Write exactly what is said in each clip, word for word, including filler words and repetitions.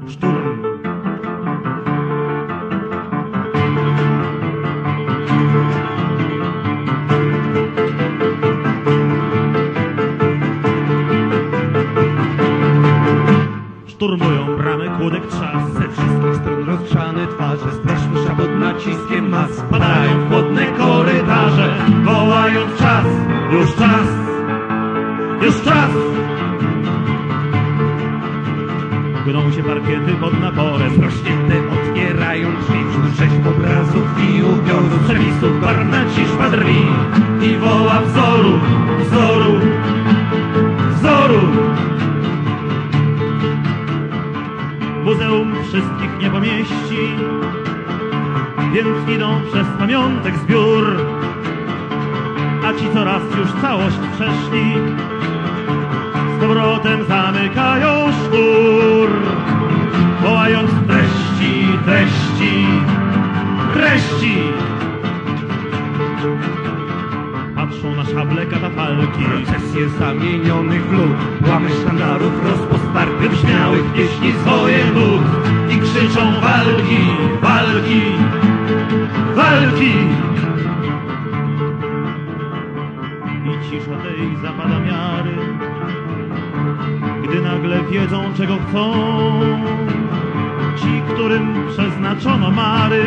Szturm. Szturmują bramy, kłódek trzask, Ze wszystkich stron rozgrzane twarze, straszny szabot naciskiem mas. Padają w chłodne korytarze, wołając czas, już czas, już czas. Gną się parkiety pod naporem, rośnięte otwierają drzwi wśród rzeźb obrazów i ubiorów, przepisów, barnaci, szwadrwi. i woła wzoru, wzoru, wzoru. Muzeum wszystkich nie pomieści, więc idą przez pamiątek zbiór. A ci, co raz już całość przeszli, z powrotem zamykają sznur, wołając treści, treści, treści. Patrzą na szable katafalki, Procesje zamienionych w lód, łamy sztandarów rozpostartych, śmiałych pieśni swoje lud. i krzyczą walki, walki, walki. I cisza tej zapada miary, gdy nagle wiedzą, czego chcą ci, którym przeznaczono mary,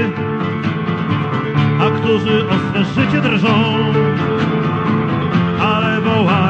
a którzy o swe życie drżą, ale wołają